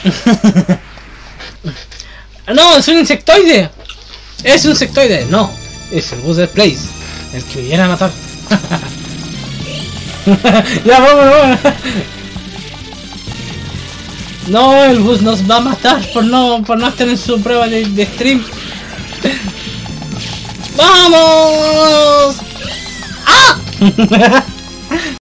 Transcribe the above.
No, es un insectoide. Es un insectoide. No, es el bus del Place. El que viene a matar. Ya, vamos. No, el bus nos va a matar por no estar en su prueba de stream. ¡Vamos! ¡Ah!